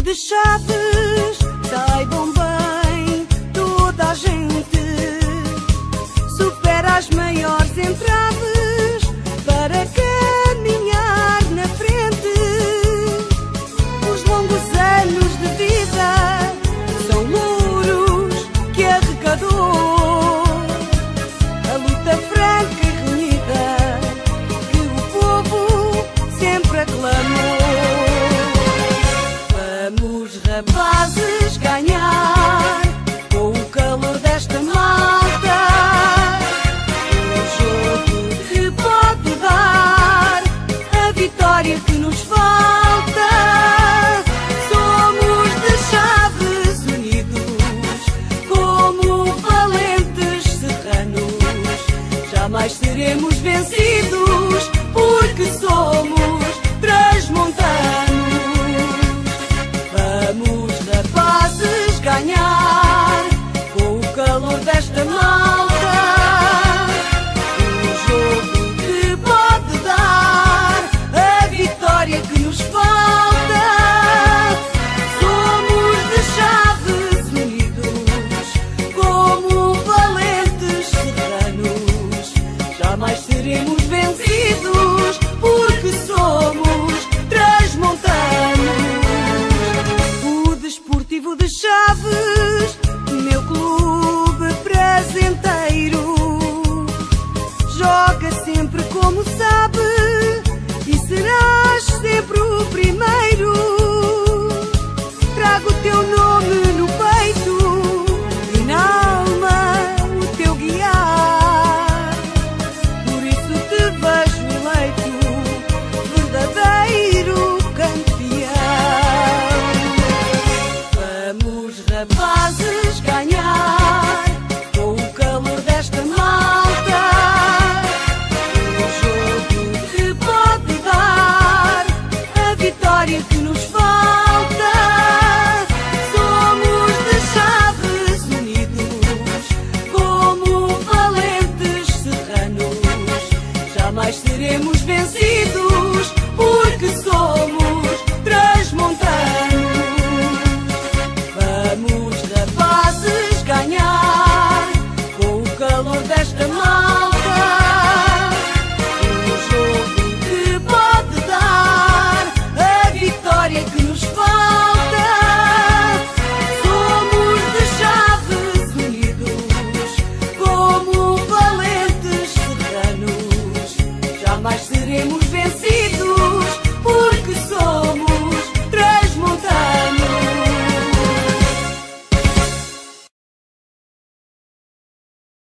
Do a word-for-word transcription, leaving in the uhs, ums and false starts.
de chaves, saibam bem toda a gente, supera as maiores entraves para caminhar na frente. Os longos anos de vida são louros que arrecadou, a luta franca e renhida que o povo sempre aclamou. Vamos, rapazes, ganhar com o calor desta malta, um jogo que pode dar a vitória que nos falta. Somos de chaves unidos como valentes serranos, jamais seremos vencidos porque somos transmontanos. Vamos, rapazes, ganhar com o calor desta malta, um jogo que pode dar a vitória que nos falta. Somos de chaves unidos como valentes serranos, jamais seremos vencidos porque somos transmontanos. Desportivo de Chaves, meu clube prazenteiro, joga sempre como sabe e serás sempre o primeiro. Trago o teu nome no peito e na alma o teu guiar, por isso te vejo eleito verdadeiro campeão. Rapazes, ganhar com o calor desta malta, um jogo que pode dar a vitória que nos falta. Somos de chaves unidos como valentes serranos, jamais seremos vencidos